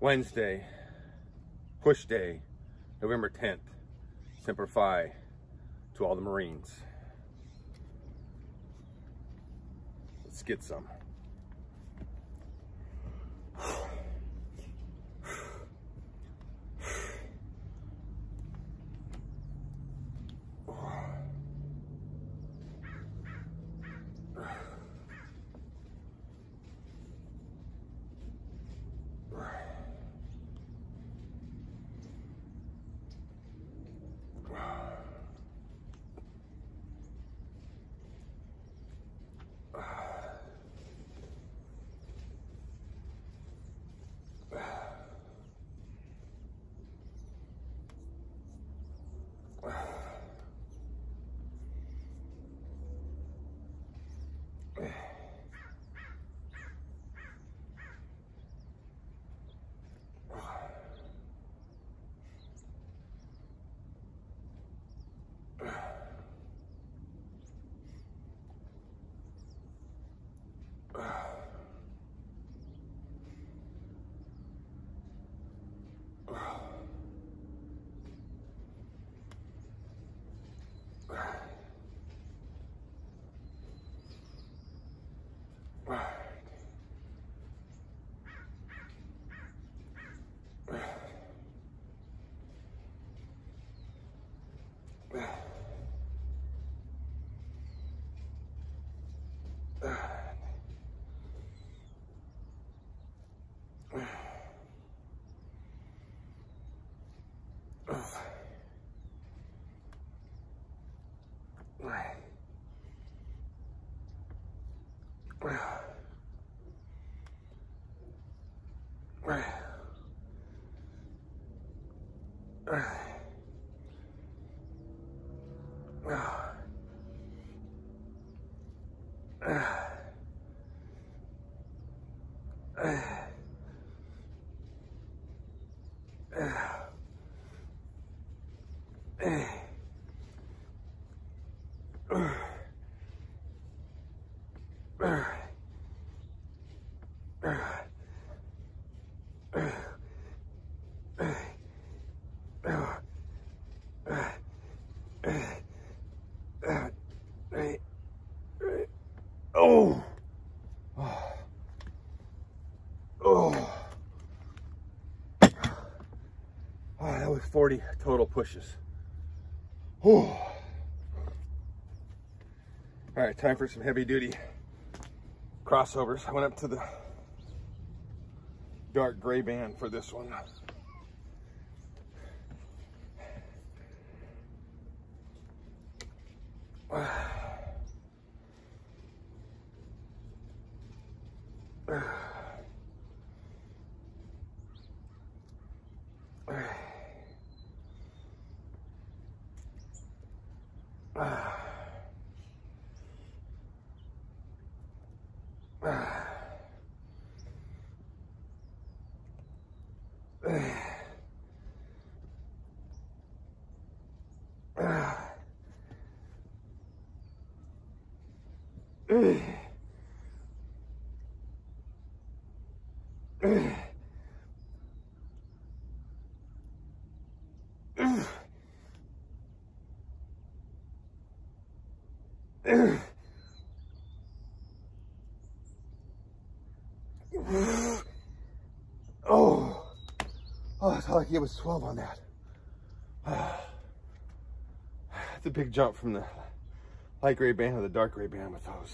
Wednesday, push day, November 10th, Semper Fi to all the Marines. Let's get some. Oh, that was 40 total pushes. All right, time for some heavy duty crossovers. I went up to the dark gray band for this one. That's all I could get was 12 on that. It's a big jump from the light gray band to the dark gray band with those.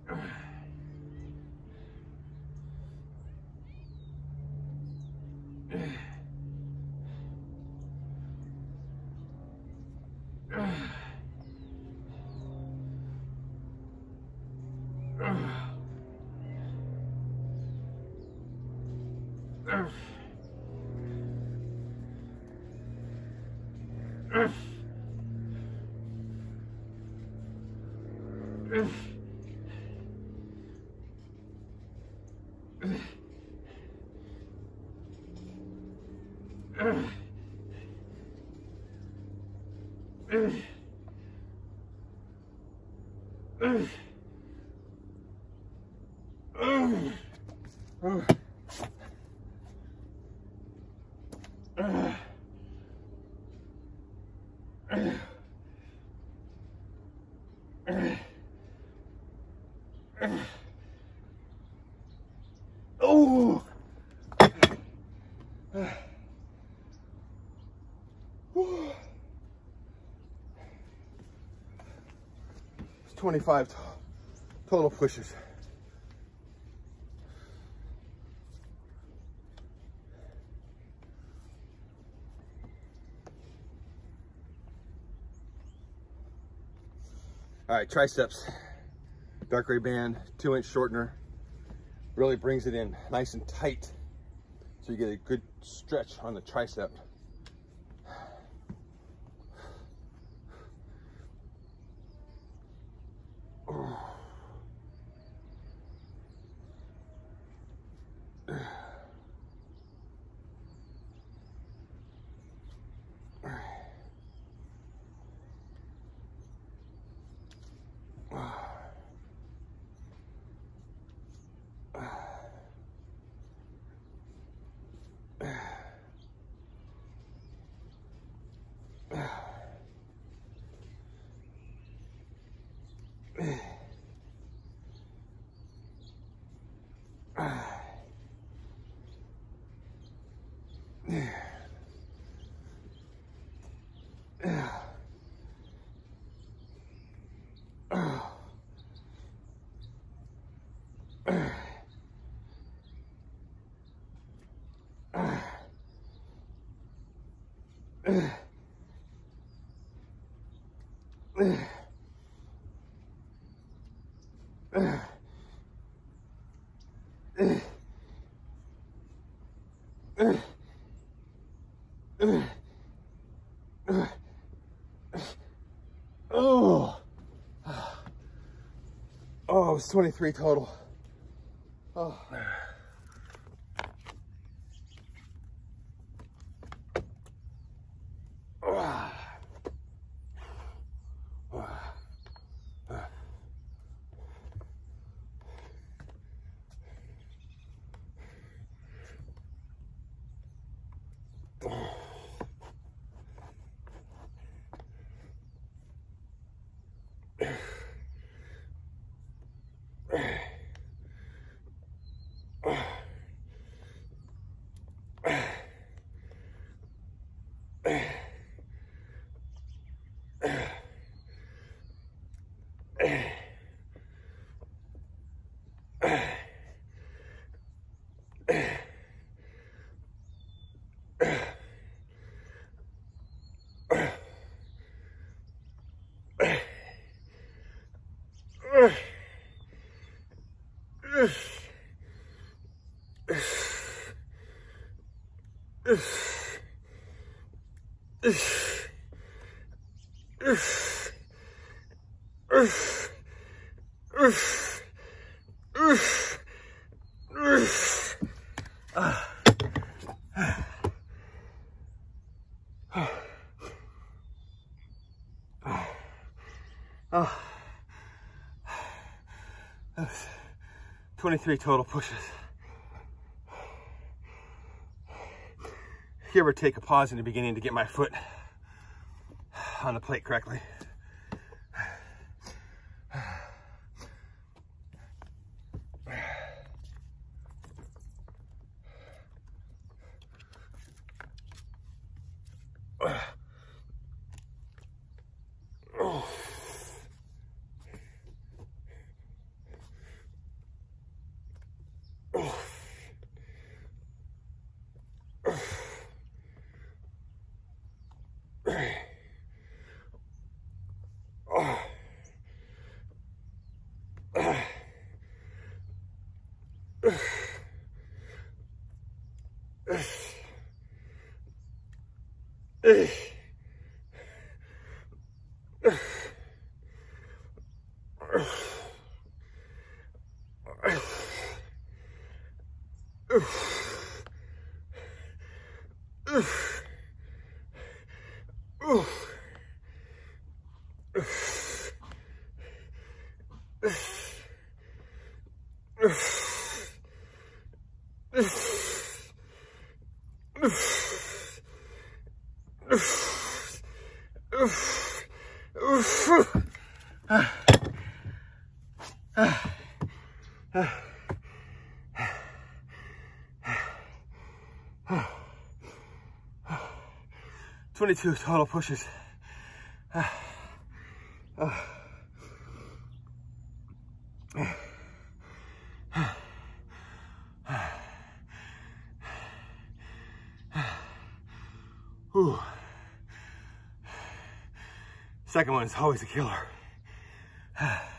Oh, it's 25 total pushes. All right, triceps, dark gray band, 2-inch shortener, really brings it in nice and tight so you get a good stretch on the tricep. Oh, it was 23 total. Oh. Oh, that was 23 total pushes. Give or take a pause in the beginning to get my foot on the plate correctly. $22 total pushes. Whew. Second one is always a killer.